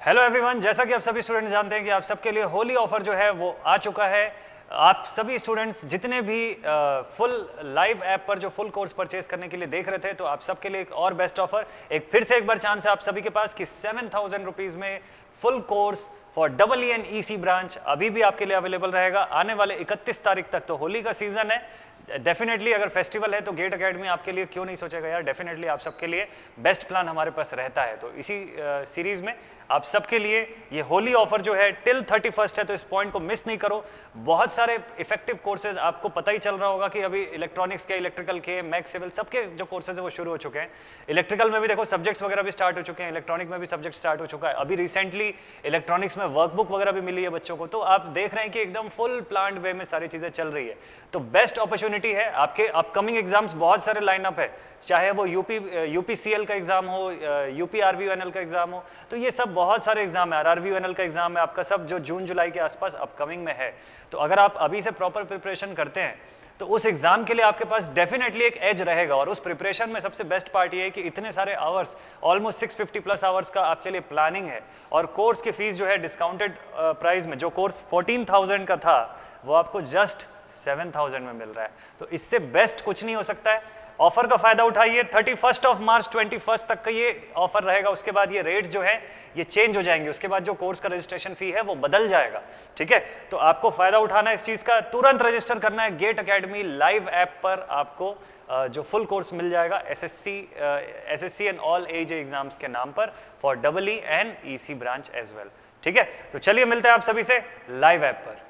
Hello everyone, जैसा कि आप सभी स्टूडेंट्स जानते हैं कि आप सबके लिए होली ऑफर जो है वो आ चुका है। आप सभी स्टूडेंट्स जितने भी फुल लाइव ऐप पर जो फुल कोर्स परचेज करने के लिए देख रहे थे, तो आप सबके लिए एक और बेस्ट ऑफर, एक फिर से एक बार चांस है आप सभी के पास कि 7,000 रुपीज में full course for EE and EC branch अभी भी आपके लिए अवेलेबल रहेगा आने वाले 31 तारीख तक। तो होली का सीजन है, डेफिनेटली अगर फेस्टिवल है तो गेट एकेडमी आपके लिए क्यों नहीं सोचेगा यार। डेफिनेटली आप सबके लिए बेस्ट प्लान हमारे पास रहता है। तो इसी सीरीज में आप सबके लिए ये होली ऑफर जो है टिल 31 है, तो इस पॉइंट को मिस नहीं करो। बहुत सारे इफेक्टिव कोर्सेज आपको पता ही चल रहा होगा कि अभी इलेक्ट्रॉनिक्स के, इलेक्ट्रिकल के, मैक्स सिविल सबके जो कोर्सेज है वो शुरू हो चुके हैं। इलेक्ट्रिकल में भी देखो सब्जेक्ट्स वगैरह भी स्टार्ट हो चुके हैं, इलेक्ट्रॉनिक में भी सब्जेक्ट स्टार्ट हो चुका है। अभी रिसेंटली इलेक्ट्रॉनिक्स में वर्कबुक वगैरह भी मिली है बच्चों को। तो आप देख रहे हैं कि एकदम फुल प्लान्ड वे में सारी चीजें चल रही है। तो बेस्ट अपॉर्चुनिटी है। आपके अपकमिंग एग्जाम्स बहुत सारे लाइनअप है, चाहे वो यूपीसीएल का एग्जाम हो, यूपीआरवीयूएनएल का एग्जाम हो, तो ये सब बहुत सारे एग्जाम है। आरआरवीयूएनएल का एग्जाम है आपका, सब जो जून जुलाई के आसपास अपकमिंग में है। तो अगर आप अभी से प्रॉपर प्रिपरेशन करते हैं तो उस एग्जाम के लिए आपके पास डेफिनेटली एक एज रहेगा। और उस प्रिपरेशन में सबसे बेस्ट पार्ट ये है कि इतने सारे आवर्स, ऑलमोस्ट 650 प्लस आवर्स का आपके लिए प्लानिंग है। और कोर्स की फीस जो है डिस्काउंटेड प्राइस में, जो कोर्स 14,000 का था वो आपको जस्ट 7,000 में मिल रहा है। तो इससे बेस्ट कुछ नहीं हो सकता है। ऑफर का फायदा उठाइए। 31 मार्च 21 तक का ये ऑफर रहेगा। उसके बाद ये रेट जो है ये चेंज हो जाएंगे। उसके बाद जो कोर्स का रजिस्ट्रेशन फी है वो बदल जाएगा, ठीक है। तो आपको फायदा उठाना है इस चीज का, तुरंत रजिस्टर करना है। गेट एकेडमी लाइव ऐप पर आपको जो फुल कोर्स मिल जाएगा SSC and all AE exams के नाम पर for EE and EC branch as well, ठीक है। तो चलिए मिलते हैं आप सभी से लाइव ऐप पर।